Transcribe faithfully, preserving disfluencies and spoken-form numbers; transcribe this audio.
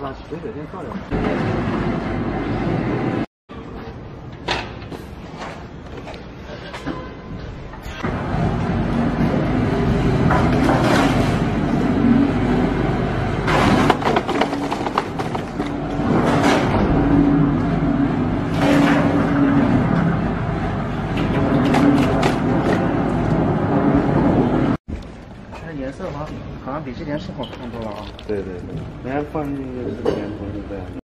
吧？水水先放掉。 颜色好像好像比之前是好看多了啊。 对对对，人家放进去这个颜色是这样的。